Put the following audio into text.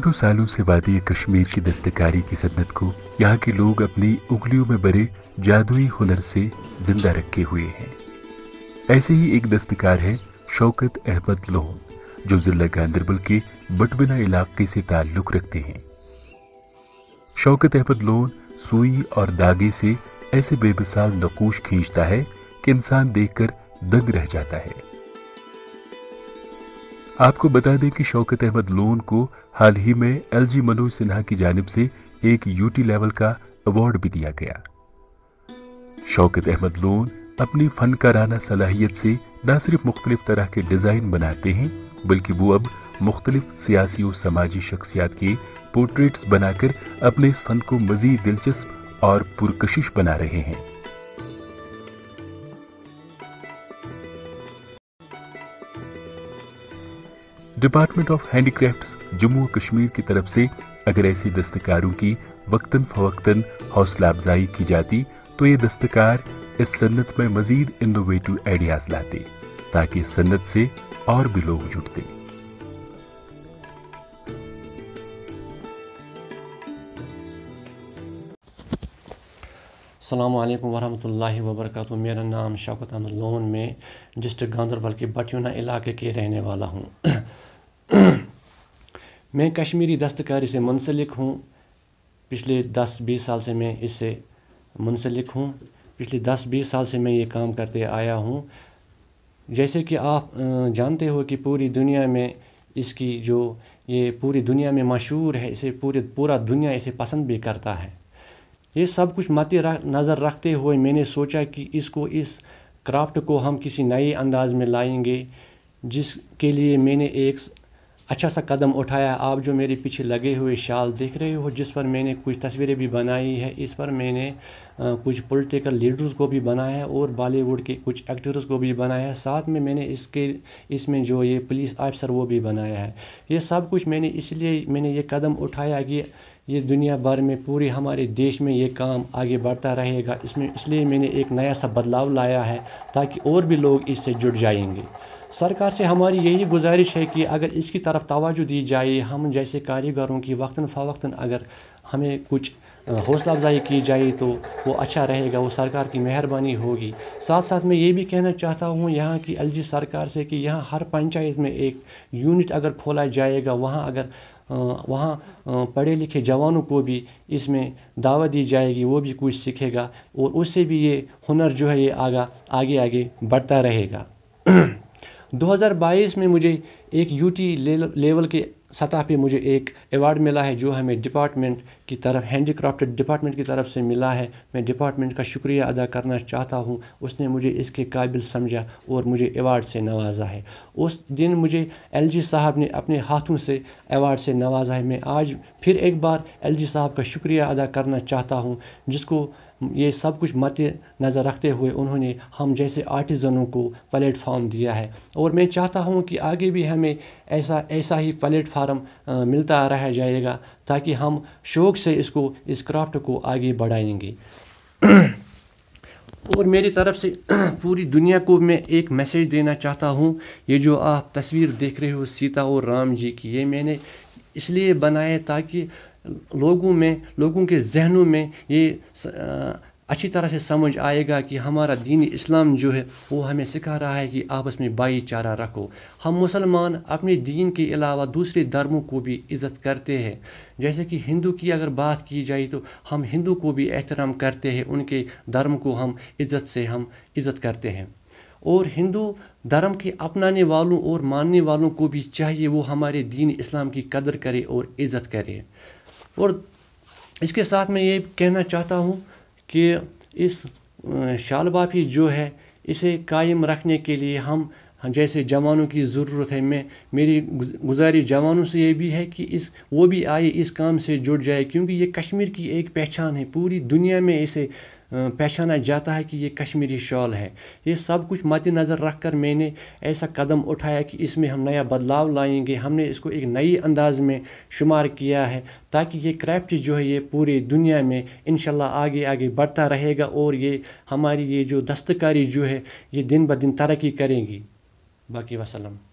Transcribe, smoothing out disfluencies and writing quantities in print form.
सैकड़ों सालों से वादी कश्मीर की दस्तकारी की सन्नत को यहाँ के लोग अपनी उंगलियों में भरे जादुई हुनर से जिंदा रखे हुए हैं। ऐसे ही एक दस्तकार है शौकत अहमद लोन, जो जिला गांदरबल के बटबिना इलाके से ताल्लुक रखते हैं। शौकत अहमद लोन सुई और धागे से ऐसे बेमिसाल नकूश खींचता है कि इंसान देखकर दंग रह जाता है। आपको बता दें कि शौकत अहमद लोन को हाल ही में एलजी मनोज सिन्हा की जानिब से एक यूटी लेवल का अवार्ड भी दिया गया। शौकत अहमद लोन अपनी फनकाराना सलाहियत से न सिर्फ मुख्तलिफ तरह के डिजाइन बनाते हैं, बल्कि वो अब मुख्तलिफ सियासी और समाजी शख्सियात के पोर्ट्रेट्स बनाकर अपने इस फन को मजीद दिलचस्प और पुरकशिश बना रहे हैं। Department of handicrafts Jammu Kashmir की तरफ से अगर ऐसे दस्तकारों की वक्तन फवक्तन हौसला अफजाई की जाती तो ये दस्तकार इस सन्नत में मजीद इनोवेटिव आइडियाज लाते, ताकि इस सन्नत से और भी लोग जुड़ते। अस्सलामु अलैकुम वरहमतुल्लाहि वबरकातुहू। मेरा नाम शौकत अहमद लोन, में डिस्ट्रिक्ट गांदरबल के बटियोना इलाके के रहने वाला हूँ। मैं कश्मीरी दस्तकारी से मुंसलिक हूँ। पिछले 10-20 साल से मैं इससे मुंसलिक हूँ। पिछले 10-20 साल से मैं ये काम करते आया हूँ। जैसे कि आप जानते हो कि पूरी दुनिया में इसकी जो ये पूरी दुनिया में मशहूर है, इसे पूरा दुनिया इसे पसंद भी करता है। ये सब कुछ मद्दे नज़र रखते हुए मैंने सोचा कि इस क्राफ्ट को हम किसी नए अंदाज में लाएंगे, जिसके लिए मैंने एक अच्छा सा कदम उठाया। आप जो मेरे पीछे लगे हुए शाल देख रहे हो, जिस पर मैंने कुछ तस्वीरें भी बनाई है, इस पर मैंने कुछ पॉलिटिकल लीडर्स को भी बनाया है और बॉलीवुड के कुछ एक्टर्स को भी बनाया है। साथ में मैंने इसमें जो ये पुलिस ऑफिसर वो भी बनाया है। ये सब कुछ मैंने ये कदम उठाया कि ये दुनिया भर में पूरे हमारे देश में ये काम आगे बढ़ता रहेगा। इसलिए मैंने एक नया सा बदलाव लाया है, ताकि और भी लोग इससे जुड़ जाएंगे। सरकार से हमारी यही गुजारिश है कि अगर इसकी तरफ तवज्जो दी जाए, हम जैसे कारीगरों की वक्तन फ़वक्तन अगर हमें कुछ हौसला अफजाई की जाए तो वो अच्छा रहेगा, वो सरकार की मेहरबानी होगी। साथ साथ मैं ये भी कहना चाहता हूँ यहाँ की एलजी सरकार से कि यहाँ हर पंचायत में एक यूनिट अगर खोला जाएगा, वहाँ पढ़े लिखे जवानों को भी इसमें दावत दी जाएगी, वो भी कुछ सीखेगा और उससे भी ये हुनर जो है ये आगे बढ़ता रहेगा। 2022 में मुझे एक यूटी लेवल के सतह पे मुझे एक अवार्ड मिला है, जो हमें डिपार्टमेंट की तरफ हैंडीक्राफ्ट डिपार्टमेंट की तरफ से मिला है। मैं डिपार्टमेंट का शुक्रिया अदा करना चाहता हूँ। उसने मुझे इसके काबिल समझा और मुझे अवार्ड से नवाजा है। उस दिन मुझे एलजी साहब ने अपने हाथों से अवार्ड से नवाजा है। मैं आज फिर एक बार एलजी साहब का शुक्रिया अदा करना चाहता हूँ, जिसको ये सब कुछ मद्दे नज़र रखते हुए उन्होंने हम जैसे आर्टिज़नों को प्लेटफॉर्म दिया है। और मैं चाहता हूँ कि आगे भी हमें ऐसा ही प्लेटफार्म मिलता रह जाएगा, ताकि हम शौक़ से इस क्राफ्ट को आगे बढ़ाएंगे। और मेरी तरफ से पूरी दुनिया को मैं एक मैसेज देना चाहता हूँ। ये जो आप तस्वीर देख रहे हो सीता और राम जी की, ये मैंने इसलिए बनाया ताकि लोगों के जहनों में ये अच्छी तरह से समझ आएगा कि हमारा दीन इस्लाम जो है वो हमें सिखा रहा है कि आपस में भाईचारा रखो। हम मुसलमान अपने दीन के अलावा दूसरे धर्मों को भी इज़्ज़त करते हैं। जैसे कि हिंदू की अगर बात की जाए तो हम हिंदू को भी एहतराम करते हैं, उनके धर्म को हम इज़्ज़त करते हैं। और हिंदू धर्म के अपनाने वालों और मानने वालों को भी चाहिए वो हमारे दीन इस्लाम की कदर करे और इज़्ज़त करे। और इसके साथ मैं ये कहना चाहता हूँ कि इस शाल बाफी जो है इसे कायम रखने के लिए हम जैसे जवानों की ज़रूरत है। मेरी गुजारिश जवानों से ये भी है कि वो भी आए, इस काम से जुड़ जाए, क्योंकि ये कश्मीर की एक पहचान है। पूरी दुनिया में इसे पहचाना जाता है कि ये कश्मीरी शॉल है। ये सब कुछ मद्देनज़र रख कर मैंने ऐसा कदम उठाया कि इसमें हम नया बदलाव लाएंगे। हमने इसको एक नई अंदाज में शुमार किया है, ताकि ये क्राफ्ट जो है ये पूरी दुनिया में इंशाल्लाह आगे बढ़ता रहेगा और ये हमारी ये जो दस्तकारी जो है ये दिन ब दिन तरक्की करेंगी। बाकी वसल्लम।